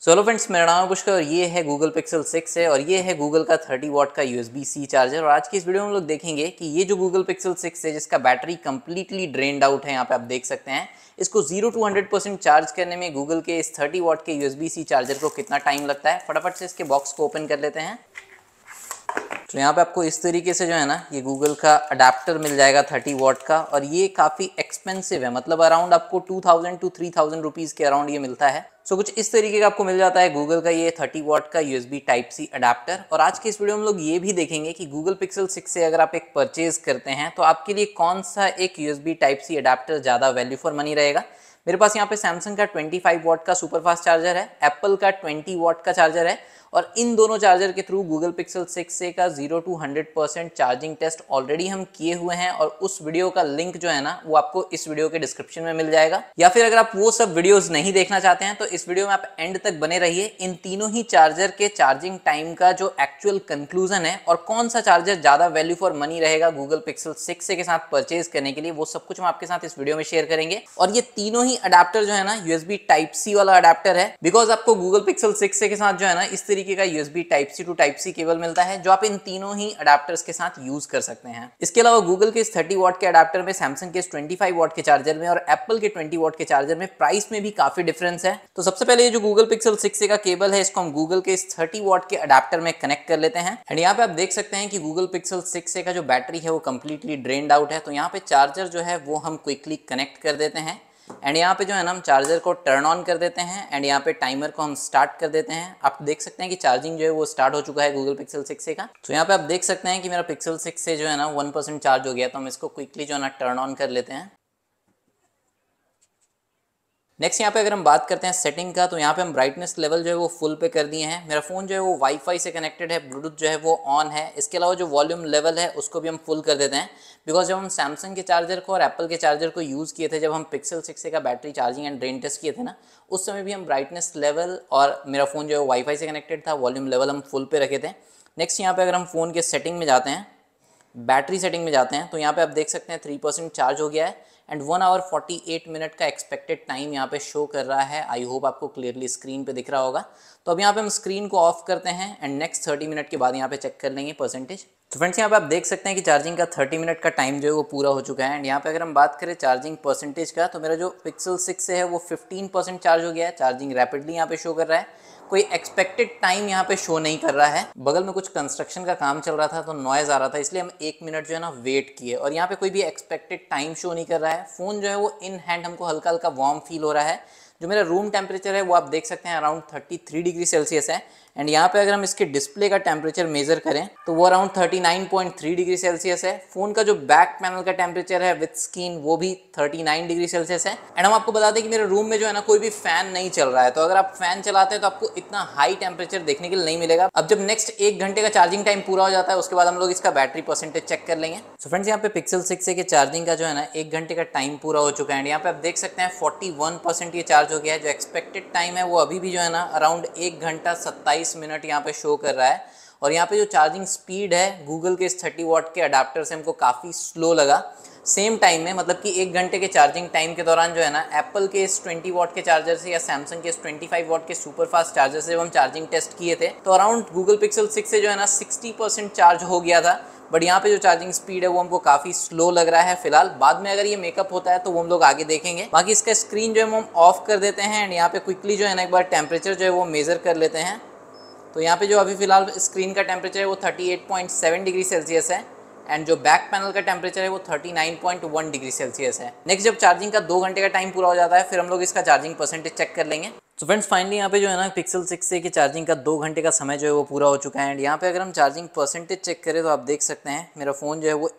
Hello friends, मेरा नाम है पुष्कर और ये है गूगल पिक्सल 6 है और ये है गूगल का 30 वॉट का USB-C चार्जर। और आज की इस वीडियो में हम लोग देखेंगे कि ये जो गूगल पिक्सल 6 है जिसका बैटरी कंप्लीटली ड्रेन्ड आउट है, यहाँ पे आप देख सकते हैं, इसको 0 to 100% चार्ज करने में गूगल के इस 30 वॉट के USB-C चार्जर को कितना टाइम लगता है। फटाफट से इसके बॉक्स को ओपन कर लेते हैं। तो यहाँ पे आपको इस तरीके से जो है ना ये गूगल का अडेप्टर मिल जाएगा 30 वॉट का, और ये काफ़ी एक्सपेंसिव है, मतलब अराउंड आपको 2000 to 3000 रुपीज़ के अराउंड ये मिलता है। सो कुछ इस तरीके का आपको मिल जाता है गूगल का ये 30 वॉट का USB Type-C अडेप्टर। और आज के इस वीडियो में हम लोग ये भी देखेंगे कि गूगल पिक्सल 6 से अगर आप एक परचेज करते हैं तो आपके लिए कौन सा एक USB Type-C अडेप्टर ज़्यादा वैल्यू फॉर मनी रहेगा। मेरे पास यहाँ पे सैमसंग का 25 वॉट का सुपर फास्ट चार्जर है, एप्पल का 20 वॉट का चार्जर है, और इन दोनों चार्जर के थ्रू गूगल पिक्सल 6 से का 0 to 100% चार्जिंग टेस्ट ऑलरेडी हम किए हुए हैं, और उस वीडियो का लिंक जो है ना वो आपको इस वीडियो के डिस्क्रिप्शन में मिल जाएगा। या फिर अगर आप वो सब वीडियोस नहीं देखना चाहते हैं तो इस वीडियो में आप एंड तक बने रहिए। इन तीनों ही चार्जर के चार्जिंग टाइम का जो एक्चुअल कंक्लूजन है और कौन सा चार्जर ज्यादा वैल्यू फॉर मनी रहेगा गूगल पिक्सल 6 से के साथ परचेज करने के लिए, वो सब कुछ हम आपके साथ इस वीडियो में शेयर करेंगे। और ये तीनों ही अडेप्टर जो है ना USB Type-C वाला अडेप्टर है, बिकॉज आपको गूगल पिक्सल 6 से के साथ जो है ना इस तरीके का USB Type-C to Type-C cable मिलता है जो आप इन तीनों ही अडेप्टर्स के साथ यूज कर सकते हैं। इसके अलावा गूगल के इस 30 वॉट के अडेप्टर में, सैमसंग के इस 25 वॉट के चार्जर में और एप्पल के 20 वॉट के चार्जर में प्राइस में भी काफी डिफरेंस है। तो सबसे पहले ये जो गूगल पिक्सल 6 का केबल है इसको हम गूगल के इस 30 वॉट के अडेप्टर में कनेक्ट कर लेते हैं। एंड यहाँ पे आप देख सकते हैं कि गूगल पिक्सल 6 का जो बैटरी है वो कंप्लीटली ड्रेन्ड आउट है। तो यहाँ पे चार्जर जो है वो हम क्विकली कनेक्ट कर देते हैं। एंड यहाँ पे जो है ना हम चार्जर को टर्न ऑन कर देते हैं एंड यहाँ पे टाइमर को हम स्टार्ट कर देते हैं। आप देख सकते हैं कि चार्जिंग जो है वो स्टार्ट हो चुका है गूगल पिक्सल 6 का। तो यहाँ पे आप देख सकते हैं कि मेरा पिक्सल 6 से जो है ना 1% चार्ज हो गया। तो हम इसको क्विकली जो है ना टर्न ऑन कर लेते हैं। नेक्स्ट यहाँ पे अगर हम बात करते हैं सेटिंग का, तो यहाँ पे हम ब्राइटनेस लेवल जो है वो फुल पे कर दिए हैं। मेरा फ़ोन जो है वो वाईफाई से कनेक्टेड है, ब्लूटूथ जो है वो ऑन है। इसके अलावा जो वॉल्यूम लेवल है उसको भी हम फुल कर देते हैं, बिकॉज जब हम सैमसंग के चार्जर को और एप्पल के चार्जर को यूज़ किए थे, जब हम पिक्सल 6 का battery charging and drain test किए थे ना, उस समय भी हम ब्राइटनेस लेवल, और मेरा फ़ोन जो है वाईफाई से कनेक्टेड था, वॉल्यूम लेवल हम फुल पे रखे थे। नेक्स्ट यहाँ पे अगर हम फ़ोन के सेटिंग में जाते हैं, बैटरी सेटिंग में जाते हैं, तो यहाँ पे आप देख सकते हैं 3% चार्ज हो गया है एंड 1 आवर 48 मिनट का एक्सपेक्टेड टाइम यहाँ पे शो कर रहा है। आई होप आपको क्लियरली स्क्रीन पे दिख रहा होगा। तो अब यहाँ पे हम स्क्रीन को ऑफ करते हैं एंड नेक्स्ट 30 मिनट के बाद यहाँ पे चेक कर लेंगे परसेंटेज। तो फ्रेंड्स यहाँ पे आप देख सकते हैं कि चार्जिंग का 30 मिनट का टाइम जो है वो पूरा हो चुका है। एंड यहाँ पे अगर हम बात करें चार्जिंग परसेंटेज का, तो मेरा जो पिक्सल 6 है वो 15% चार्ज हो गया है। चार्जिंग रैपिडली यहाँ पे शो कर रहा है, कोई एक्सपेक्टेड टाइम यहाँ पे शो नहीं कर रहा है। बगल में कुछ कंस्ट्रक्शन का काम चल रहा था तो नॉइज आ रहा था, इसलिए हम 1 मिनट जो है ना वेट किए, और यहाँ पे कोई भी एक्सपेक्टेड टाइम शो नहीं कर रहा है। फ़ोन जो है वो इन हैंड हमको हल्का हल्का वार्म फील हो रहा है। जो मेरा रूम टेम्परेचर है वो आप देख सकते हैं अराउंड 33 डिग्री सेल्सियस है। एंड यहाँ पे अगर हम इसके डिस्प्ले का टेम्परेचर मेजर करें तो वो अराउंड 39.3 डिग्री सेल्सियस है। फोन का जो बैक पैनल का टेम्परेचर है विथ स्क्रीन वो भी 39 डिग्री सेल्सियस है। एंड हम आपको बता दें कि मेरे रूम में जो है ना कोई भी फैन नहीं चल रहा है, तो अगर आप फैन चलाते हैं तो आपको इतना हाई टेम्परेचर देखने के लिए नहीं मिलेगा। अब जब नेक्स्ट 1 घंटे का चार्जिंग टाइम पूरा हो जाता है उसके बाद हम लोग इसका बैटरी परसेंटेज चेक कर लेंगे। सो फ्रेंड्स यहाँ पे पिक्सल 6 के चार्जिंग का जो है ना 1 घंटे का टाइम पूरा हो चुका है। एंड यहाँ पे आप देख सकते हैं 41% ये चार्ज हो गया है। जो एक्सपेक्टेड टाइम है वो अभी भी जो है ना अराउंड 1 घंटा 27 मिनट यहाँ पे शो कर रहा है। और यहाँ पे जो चार्जिंग स्पीड है गूगल के इस 30 वॉट के अडाप्टर से हमको काफ़ी स्लो लगा। सेम टाइम में, मतलब कि 1 घंटे के चार्जिंग टाइम के दौरान जो है ना एप्पल के इस 20 वॉट के चार्जर से या सैमसंग के इस 25 वॉट के सुपर फास्ट चार्जर से जब हम चार्जिंग टेस्ट किए थे तो अराउंड गूगल पिक्सल 6 से जो है ना 60% चार्ज हो गया था। बट यहाँ पे जो चार्जिंग स्पीड है वो हमको काफ़ी स्लो लग रहा है फिलहाल। बाद में अगर ये मेकअप होता है तो वो हम लोग आगे देखेंगे। बाकी इसका स्क्रीन जो है हम ऑफ कर देते हैं एंड यहाँ पे क्विकली जो है ना एक बार टेम्परेचर जो है वो मेजर कर लेते हैं। तो यहाँ पे जो अभी फिलहाल स्क्रीन का टेम्परेचर है वो 38.7 डिग्री सेल्सियस है एंड जो बैक पैनल का टेम्परेचर है वो 39.1 डिग्री सेल्सियस है। नेक्स्ट जब चार्जिंग का 2 घंटे का टाइम पूरा हो जाता है फिर हम लोग इसका चार्जिंग परसेंटेज चेक कर लेंगे। तो फ्रेंड्स फाइनली यहाँ पे जो है ना पिक्सल 6 से की चार्जिंग का 2 घंटे का समय जो है वो पूरा हो चुका है। एंड यहाँ पे अगर हम चार्जिंग परसेंटेज चेक करें तो आप देख सकते हैं मेरा फ़ोन जो है वो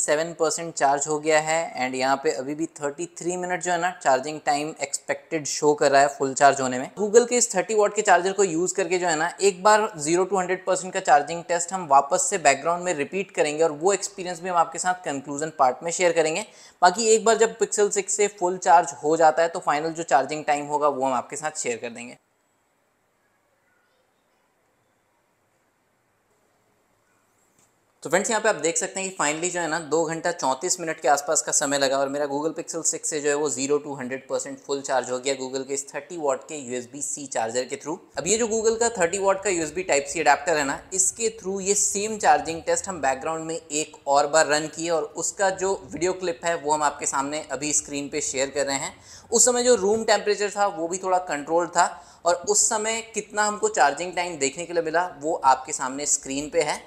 87% चार्ज हो गया है। एंड यहाँ पे अभी भी 33 मिनट जो है ना चार्जिंग टाइम एक्सपेक्टेड शो कर रहा है फुल चार्ज होने में। गूगल के इस 30 वॉट के चार्जर को यूज़ करके जो है ना एक बार 0 to 100% का चार्जिंग टेस्ट हम वापस से बैकग्राउंड में रिपीट करेंगे, और वो एक्सपीरियंस भी हम आपके साथ कंक्लूजन पार्ट में शेयर करेंगे। बाकी एक बार जब पिक्सल 6 से फुल चार्ज हो जाता है तो फाइनल जो चार्जिंग टाइम होगा वो हम आपके साथ शेयर कर देंगे। तो फ्रेंड्स यहाँ पे आप देख सकते हैं कि फाइनली जो है ना 2 घंटा 34 मिनट के आसपास का समय लगा और मेरा गूगल पिक्सल 6 से जो है वो 0 to 100% फुल चार्ज हो गया गूगल के इस 30 वॉट के USB-C चार्जर के थ्रू। अब ये जो गूगल का 30 वॉट का USB Type-C अडेप्टर है ना, इसके थ्रू ये सेम चार्जिंग टेस्ट हम बैकग्राउंड में एक और बार रन किए और उसका जो वीडियो क्लिप है वो हम आपके सामने अभी स्क्रीन पे शेयर कर रहे हैं। उस समय जो रूम टेम्परेचर था वो भी थोड़ा कंट्रोल था और उस समय कितना हमको चार्जिंग टाइम देखने के लिए मिला वो आपके सामने स्क्रीन पे है।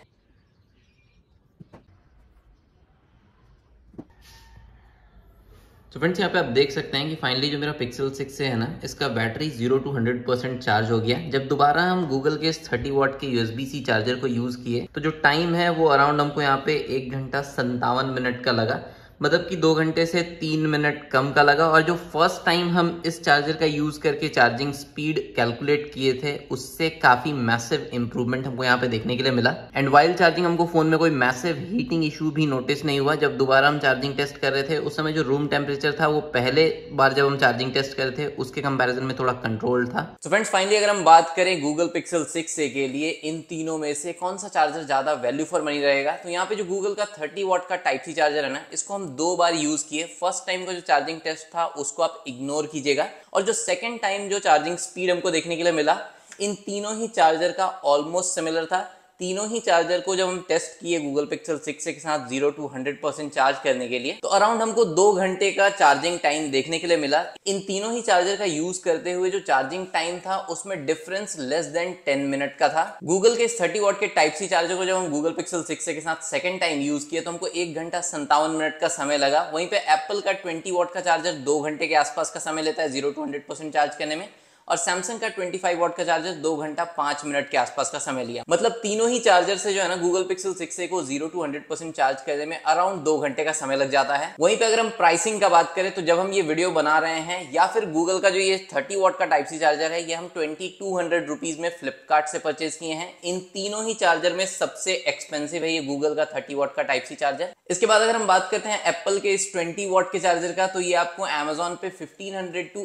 तो फ्रेंड्स यहाँ पे आप देख सकते हैं कि फाइनली जो मेरा पिक्सल 6 से है ना, इसका बैटरी 0 to 100% चार्ज हो गया। जब दोबारा हम गूगल के इस 30 वॉट के USB-C चार्जर को यूज़ किए तो जो टाइम है वो अराउंड हमको यहाँ पे 1 घंटा 57 मिनट का लगा, मतलब कि 2 घंटे से 3 मिनट कम का लगा। और जो फर्स्ट टाइम हम इस चार्जर का यूज़ करके चार्जिंग स्पीड कैलकुलेट किए थे उससे काफ़ी मैसिव इंप्रूवमेंट हमको यहाँ पे देखने के लिए मिला। एंड वाइल चार्जिंग हमको फ़ोन में कोई मैसिव हीटिंग इशू भी नोटिस नहीं हुआ। जब दोबारा हम चार्जिंग टेस्ट कर रहे थे उस समय जो रूम टेम्परेचर था वो पहले बार जब हम चार्जिंग टेस्ट कर रहे थे उसके कंपेरिजन में थोड़ा कंट्रोल था। तो फ्रेंड्स फाइनली अगर हम बात करें गूगल पिक्सल 6 के लिए इन तीनों में से कौन सा चार्जर ज़्यादा वैल्यू फॉर मनी रहेगा, तो यहाँ पे जो गूगल का 30 वॉट का Type-C चार्जर है ना, इसको हम 2 बार यूज किए। फर्स्ट टाइम का जो चार्जिंग टेस्ट था उसको आप इग्नोर कीजिएगा और जो सेकंड टाइम जो चार्जिंग स्पीड हमको देखने के लिए मिला इन तीनों ही चार्जर का ऑलमोस्ट सिमिलर था। तीनों ही चार्जर को जब हम टेस्ट किए गूगल पिक्सल 6 के साथ 0 to 100% चार्ज करने के लिए तो अराउंड हमको 2 घंटे का चार्जिंग टाइम देखने के लिए मिला। इन तीनों ही चार्जर का यूज करते हुए जो चार्जिंग टाइम था उसमें डिफरेंस लेस देन 10 मिनट का था। गूगल के इस 30 वॉट के Type-C चार्जर को जब हम गूगल पिक्सल 6 के साथ सेकंड टाइम यूज किए तो हमको 1 घंटा 57 मिनट का समय लगा। वहीं पे एप्पल का 20 वॉट का चार्जर 2 घंटे के आसपास का समय लेता है 0 to 100% चार्ज करने में और सैमसंग का 25 वॉट का चार्जर 2 घंटा 5 मिनट के आसपास का समय लिया। मतलब तीनों ही चार्जर से जो है ना गूगल पिक्सल 6 को 0 to 100% चार्ज करने में अराउंड 2 घंटे का समय लग जाता है। वहीं पे अगर हम प्राइसिंग का बात करें तो जब हम ये वीडियो बना रहे हैं या फिर गूगल का जो ये 30 वॉट का Type-C चार्जर है ये हम 2200 रुपीज में फ्लिपकार्ट से परचेज किए हैं। इन तीनों ही चार्जर में सबसे एक्सपेंसिव है ये गूगल का 30 वॉट का Type-C चार्जर। इसके बाद अगर हम बात करते हैं एप्पल के इस 20 वॉट के चार्जर का तो ये आपको Amazon पे 1500 to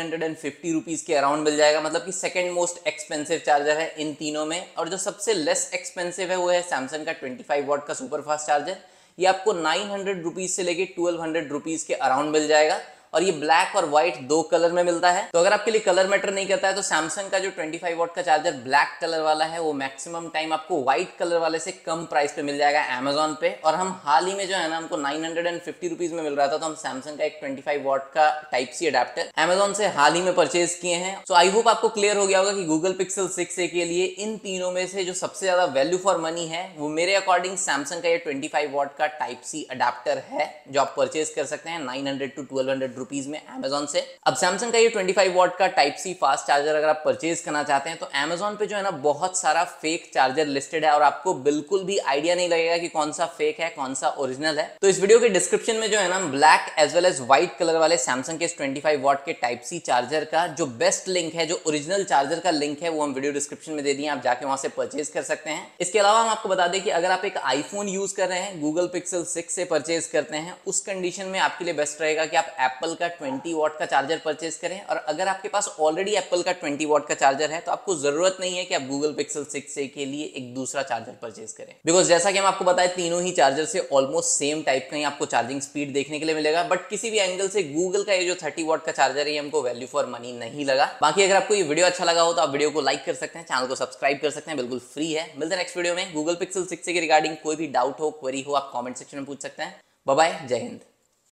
1850 रुपीज के अराउंड मिल जाएगा, मतलब कि सेकंड मोस्ट एक्सपेंसिव चार्जर है इन तीनों में। और जो सबसे लेस एक्सपेंसिव है वो है सैमसंग का 25 वॉट का सुपर फास्ट चार्जर। ये आपको 900 रुपीज से लेके 1200 रुपीज के अराउंड मिल जाएगा और ये ब्लैक और व्हाइट 2 कलर में मिलता है। तो अगर आपके लिए कलर मैटर नहीं करता है तो सैमसंग का जो 25 वॉट का चार्जर ब्लैक कलर वाला है वो मैक्सिमम टाइम आपको व्हाइट कलर वाले से कम प्राइस पे मिल जाएगा Amazon पे। और हम हाल ही में जो है ना हमको 950 रुपीज में मिल रहा था तो हम सैमसंग का एक 25 वॉट का Type-C अडेप्टर Amazon से हाल ही में परचेज किए हैं। सो आई होप आपको क्लियर हो गया होगा कि गूगल पिक्सल 6 के लिए इन तीनों में से जो सबसे ज्यादा वैल्यू फॉर मनी है वो मेरे अकॉर्डिंग सैमसंग का ये 25 वॉट का Type-C अडेप्टर है जो आप परचेज कर सकते हैं 900 to 1200 रुपीज में Amazon से। अब सैमसंग का ये 25 वॉट का Type-C फास्ट चार्जर अगर आप परचेज करना चाहते हैं तो Amazon पे जो है ना बहुत सारा फेक चार्जर लिस्टेड है और आपको बिल्कुल भी आइडिया नहीं लगेगा कि कौन सा फेक है कौन सा ओरिजिनल है। तो इस वीडियो के डिस्क्रिप्शन में जो है ना black as well as white colour वाले सैमसंग के इस 25 वॉट के Type-C चार्जर का जो बेस्ट लिंक है, जो ओरिजिनल चार्जर का लिंक है वो हम वीडियो डिस्क्रिप्शन में दे दिए, आप जाके वहां से परचेज कर सकते हैं। इसके अलावा हम आपको बता दें कि अगर आप एक आईफोन यूज कर रहे हैं गूगल पिक्सल 6 से परचेज करते हैं उस कंडीशन में आपके लिए बेस्ट रहेगा कि आप एप्पल का 20 वॉट का चार्जर परचेज करें। और अगर आपके पास ऑलरेडी एप्पल का 20 वॉट का चार्जर है तो आपको जरूरत नहीं है कि आप गूगल पिक्सल 6 के लिए एक दूसरा चार्जर परचेज करें, बिकॉज जैसा कि हम आपको बताएं तीनों ही चार्जर से ऑलमोस्ट सेम टाइप का ही आपको चार्जिंग स्पीड देखने के लिए मिलेगा। बट किसी भी एंगल से गूगल का ये जो 30 वॉट का चार्जर है ये हमको वैल्यू फॉर मनी नहीं लगा। बाकी अगर आपको ये वीडियो अच्छा लगा हो तो आप वीडियो को लाइक कर सकते हैं, चैनल को सब्सक्राइब कर सकते हैं, बिल्कुल फ्री है। मिलते हैं नेक्स्ट वीडियो में। गूगल पिक्सल 6 के रिगार्डिंग कोई भी डाउट हो, क्वेरी हो, आप कॉमेंट सेक्शन में पूछ सकते हैं। बाय बाय, जय हिंद।